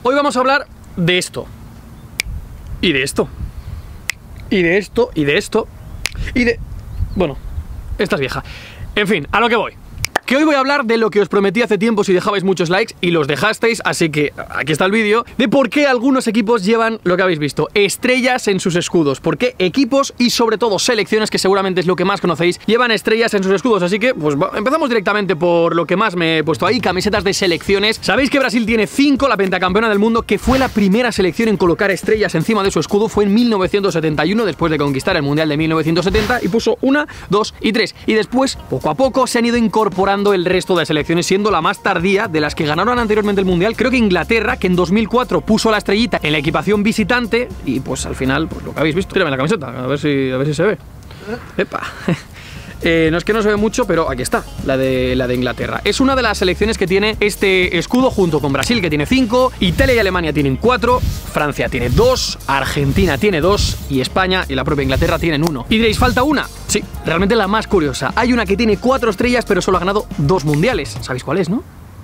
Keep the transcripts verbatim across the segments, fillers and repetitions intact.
Hoy vamos a hablar de esto. Y de esto. Y de esto, y de esto. Y de... Bueno, esta es vieja. En fin, a lo que voy. Que hoy voy a hablar de lo que os prometí hace tiempo si dejabais muchos likes y los dejasteis, así que aquí está el vídeo, de por qué algunos equipos llevan lo que habéis visto, estrellas en sus escudos, por qué equipos y sobre todo selecciones, que seguramente es lo que más conocéis, llevan estrellas en sus escudos, así que pues empezamos directamente por lo que más me he puesto ahí, camisetas de selecciones. Sabéis que Brasil tiene cinco, la pentacampeona del mundo, que fue la primera selección en colocar estrellas encima de su escudo, fue en mil novecientos setenta y uno, después de conquistar el Mundial de mil novecientos setenta, y puso una, dos y tres, y después, poco a poco, se han ido incorporando el resto de selecciones, siendo la más tardía de las que ganaron anteriormente el Mundial, creo que Inglaterra, que en dos mil cuatro puso la estrellita en la equipación visitante, y pues al final, pues lo que habéis visto. Tírame la camiseta, a ver si, a ver si se ve. Epa. Eh, no es que no se ve mucho, pero aquí está, la de, la de Inglaterra. Es una de las selecciones que tiene este escudo junto con Brasil, que tiene cinco, Italia y Alemania tienen cuatro, Francia tiene dos, Argentina tiene dos y España y la propia Inglaterra tienen uno. Y diréis, ¿falta una? Sí, realmente la más curiosa. Hay una que tiene cuatro estrellas pero solo ha ganado dos mundiales. ¿Sabéis cuál es, no?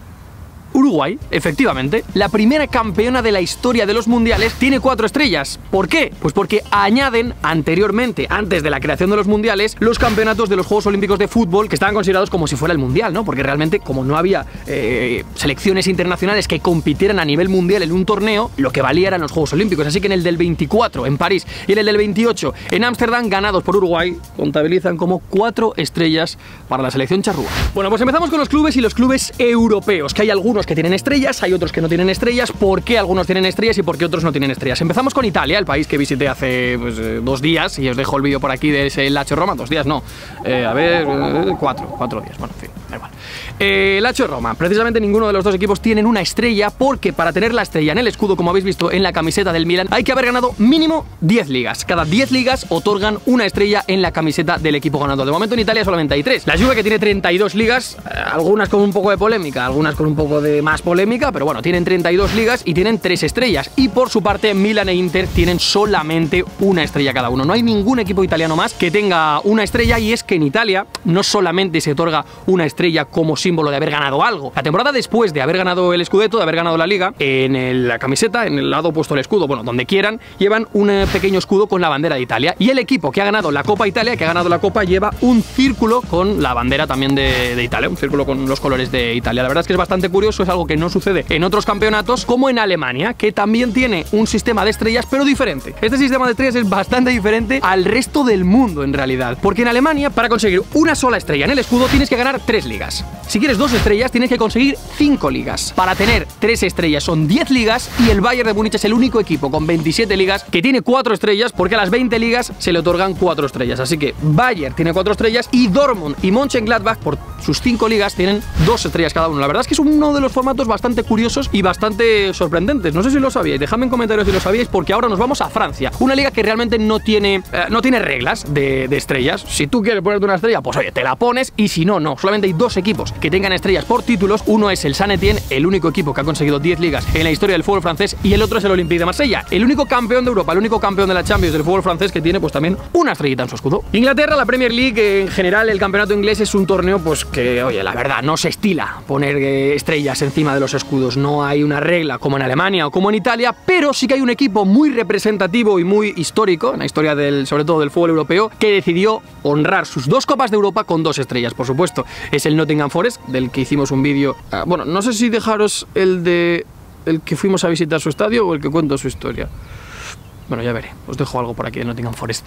Uruguay, efectivamente, la primera campeona de la historia de los mundiales, tiene cuatro estrellas. ¿Por qué? Pues porque añaden anteriormente, antes de la creación de los mundiales, los campeonatos de los Juegos Olímpicos de fútbol, que estaban considerados como si fuera el mundial, ¿no? Porque realmente, como no había eh, selecciones internacionales que compitieran a nivel mundial en un torneo, lo que valía eran los Juegos Olímpicos. Así que en el del veinticuatro en París y en el del veintiocho en Ámsterdam, ganados por Uruguay, contabilizan como cuatro estrellas para la selección charrúa. Bueno, pues empezamos con los clubes y los clubes europeos, que hay algunos que tienen estrellas, hay otros que no tienen estrellas. ¿Por qué algunos tienen estrellas y por qué otros no tienen estrellas? Empezamos con Italia, el país que visité hace pues, eh, dos días, y os dejo el vídeo por aquí de ese Lazio Roma. Dos días no, eh, a ver, eh, cuatro, cuatro días, bueno, en fin, da igual. Eh, Lazio Roma, precisamente ninguno de los dos equipos tienen una estrella, porque para tener la estrella en el escudo, como habéis visto en la camiseta del Milan, hay que haber ganado mínimo diez ligas. Cada diez ligas otorgan una estrella en la camiseta del equipo ganador. De momento en Italia solamente hay tres. La Juve, que tiene treinta y dos ligas, eh, algunas con un poco de polémica, algunas con un poco de más polémica, pero bueno, tienen treinta y dos ligas y tienen tres estrellas. Y por su parte, Milan e Inter tienen solamente una estrella cada uno. No hay ningún equipo italiano más que tenga una estrella, y es que en Italia no solamente se otorga una estrella como símbolo de haber ganado algo. La temporada después de haber ganado el Scudetto, de haber ganado la Liga, en el, la camiseta, en el lado opuesto al escudo, bueno, donde quieran, llevan un eh, pequeño escudo con la bandera de Italia. Y el equipo que ha ganado la Copa Italia, que ha ganado la Copa, lleva un círculo con la bandera también de, de Italia, un círculo con los colores de Italia. La verdad es que es bastante curioso, es algo que no sucede en otros campeonatos, como en Alemania, que también tiene un sistema de estrellas, pero diferente. Este sistema de estrellas es bastante diferente al resto del mundo, en realidad, porque en Alemania, para conseguir una sola estrella en el escudo, tienes que ganar tres ligas. Si quieres dos estrellas, tienes que conseguir cinco ligas. Para tener tres estrellas son diez ligas, y el Bayern de Múnich es el único equipo con veintisiete ligas que tiene cuatro estrellas, porque a las veinte ligas se le otorgan cuatro estrellas. Así que Bayern tiene cuatro estrellas y Dortmund y Mönchengladbach, por sus cinco ligas, tienen dos estrellas cada uno. La verdad es que es uno de los formatos bastante curiosos y bastante sorprendentes. No sé si lo sabíais, dejadme en comentarios si lo sabíais, porque ahora nos vamos a Francia, una liga que realmente no tiene, eh, no tiene reglas de, de estrellas. Si tú quieres ponerte una estrella, pues oye, te la pones, y si no, no. Solamente hay dos equipos que tengan estrellas por títulos. Uno es el Saint-Étienne, el único equipo que ha conseguido diez ligas en la historia del fútbol francés, y el otro es el Olympique de Marsella, el único campeón de Europa, el único campeón de la Champions del fútbol francés, que tiene pues también una estrellita en su escudo. Inglaterra, la Premier League, en general el campeonato inglés es un torneo pues que, oye, la verdad, no se estila poner eh, estrellas encima de los escudos. No hay una regla como en Alemania o como en Italia, pero sí que hay un equipo muy representativo y muy histórico en la historia del, sobre todo del fútbol europeo, que decidió honrar sus dos Copas de Europa con dos estrellas, por supuesto. Es el Nottingham Forest, del que hicimos un vídeo. Uh, bueno, no sé si dejaros el de el que fuimos a visitar su estadio o el que cuento su historia. Bueno, ya veré, os dejo algo por aquí de Nottingham Forest.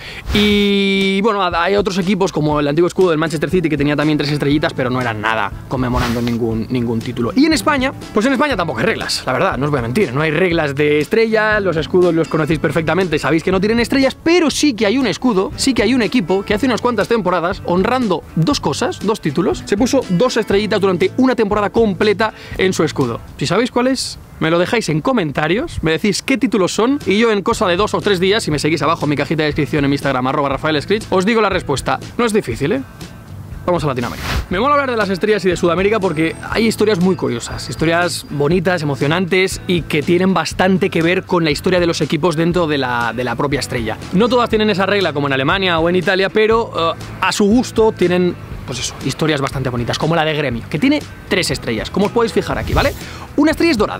Y bueno, hay otros equipos como el antiguo escudo del Manchester City, que tenía también tres estrellitas, pero no eran nada conmemorando ningún, ningún título. Y en España, pues en España tampoco hay reglas, la verdad, no os voy a mentir. No hay reglas de estrellas, los escudos los conocéis perfectamente, sabéis que no tienen estrellas, pero sí que hay un escudo, sí que hay un equipo que hace unas cuantas temporadas, honrando dos cosas, dos títulos, se puso dos estrellitas durante una temporada completa en su escudo. Si sabéis cuál es, me lo dejáis en comentarios, me decís qué títulos son, y yo en cosa de dos o tres días, si me seguís abajo en mi cajita de descripción en mi Instagram, arroba Rafael Scritch, os digo la respuesta. No es difícil, ¿eh? Vamos a Latinoamérica. Me mola hablar de las estrellas y de Sudamérica porque hay historias muy curiosas, historias bonitas, emocionantes, y que tienen bastante que ver con la historia de los equipos dentro de la, de la propia estrella. No todas tienen esa regla como en Alemania o en Italia, pero uh, a su gusto tienen, pues eso, historias bastante bonitas, como la de Gremio, que tiene tres estrellas, como os podéis fijar aquí, ¿vale? Una estrella es dorada,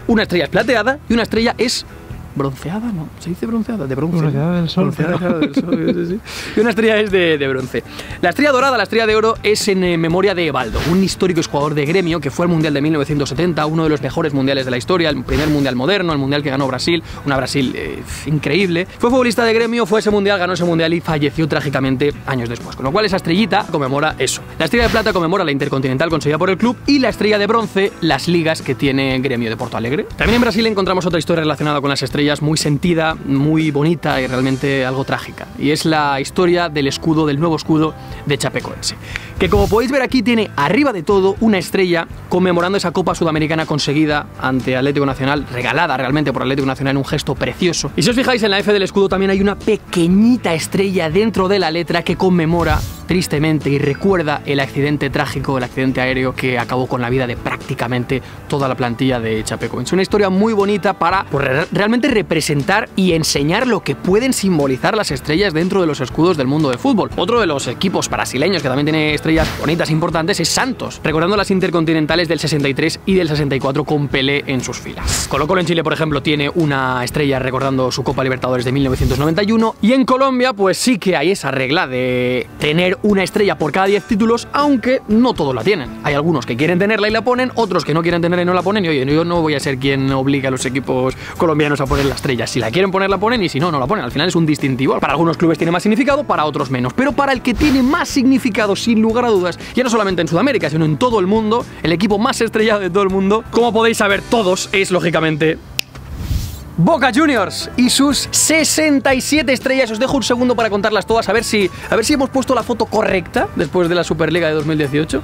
Una estrella es plateada y una estrella es bronceada, ¿no? ¿Se dice bronceada? De bronce. Bronceada del sol. Bronceada, claro, del sol, sí, sí. Y una estrella es de, de bronce. La estrella dorada, la estrella de oro, es en eh, memoria de Evaldo, un histórico jugador de Gremio que fue al Mundial de mil novecientos setenta, uno de los mejores mundiales de la historia, el primer mundial moderno, el mundial que ganó Brasil, una Brasil eh, increíble. Fue futbolista de Gremio, fue ese mundial, ganó ese mundial y falleció trágicamente años después. Con lo cual esa estrellita conmemora eso. La estrella de plata conmemora la Intercontinental conseguida por el club y la estrella de bronce, las ligas que tiene Gremio de Porto Alegre. También en Brasil encontramos otra historia relacionada con las estrellas muy sentida, muy bonita y realmente algo trágica. Y es la historia del escudo, del nuevo escudo de Chapecoense. Que como podéis ver aquí tiene arriba de todo una estrella conmemorando esa Copa Sudamericana conseguida ante Atlético Nacional, regalada realmente por Atlético Nacional en un gesto precioso. Y si os fijáis en la F del escudo también hay una pequeñita estrella dentro de la letra que conmemora tristemente y recuerda el accidente trágico, el accidente aéreo que acabó con la vida de prácticamente toda la plantilla de Chapecoense. Una historia muy bonita para pues, realmente representar y enseñar lo que pueden simbolizar las estrellas dentro de los escudos del mundo de fútbol. Otro de los equipos brasileños que también tiene estrellas bonitas e importantes es Santos, recordando las intercontinentales del sesenta y tres y del sesenta y cuatro con Pelé en sus filas. Colo-Colo en Chile, por ejemplo, tiene una estrella recordando su Copa Libertadores de mil novecientos noventa y uno, y en Colombia pues sí que hay esa regla de tener una estrella por cada diez títulos, aunque no todos la tienen. Hay algunos que quieren tenerla y la ponen, otros que no quieren tenerla y no la ponen, y oye, yo no voy a ser quien obligue a los equipos colombianos a poner la estrella. Si la quieren poner, la ponen, y si no, no la ponen. Al final es un distintivo. Para algunos clubes tiene más significado, para otros menos. Pero para el que tiene más significado, sin lugar a dudas, ya no solamente en Sudamérica, sino en todo el mundo, el equipo más estrellado de todo el mundo, como podéis saber todos, es lógicamente Boca Juniors y sus sesenta y siete estrellas. Os dejo un segundo para contarlas todas, a ver si, a ver si hemos puesto la foto correcta después de la Superliga de dos mil dieciocho.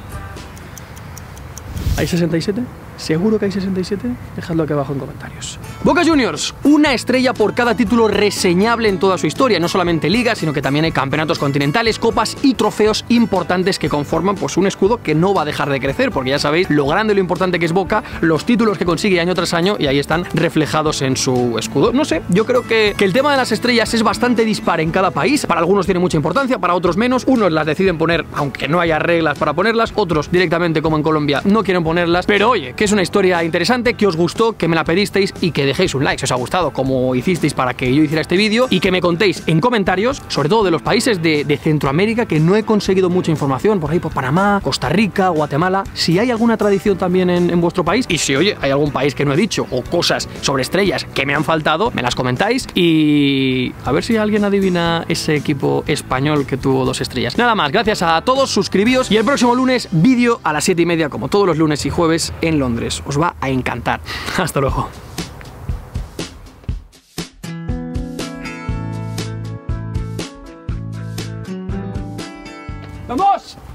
¿Hay sesenta y siete? ¿Seguro que hay sesenta y siete? Dejadlo aquí abajo en comentarios. Boca Juniors, una estrella por cada título reseñable en toda su historia. No solamente ligas, sino que también hay campeonatos continentales, copas y trofeos importantes que conforman pues un escudo que no va a dejar de crecer, porque ya sabéis lo grande y lo importante que es Boca, los títulos que consigue año tras año, y ahí están reflejados en su escudo. No sé, yo creo que, que el tema de las estrellas es bastante dispar en cada país. Para algunos tiene mucha importancia, para otros menos. Unos las deciden poner, aunque no haya reglas para ponerlas. Otros directamente, como en Colombia, no quieren ponerlas. Pero oye, que es una historia interesante, que os gustó, que me la pedisteis y que dejéis un like si os ha gustado, como hicisteis para que yo hiciera este vídeo, y que me contéis en comentarios, sobre todo de los países de, de Centroamérica, que no he conseguido mucha información, por ahí por Panamá, Costa Rica, Guatemala, si hay alguna tradición también en, en vuestro país, y si, oye, hay algún país que no he dicho, o cosas sobre estrellas que me han faltado, me las comentáis, y a ver si alguien adivina ese equipo español que tuvo dos estrellas. Nada más, gracias a todos, suscribíos, y el próximo lunes, vídeo a las siete y media, como todos los lunes y jueves, en Londres. Os va a encantar. Hasta luego. ¡Vamos!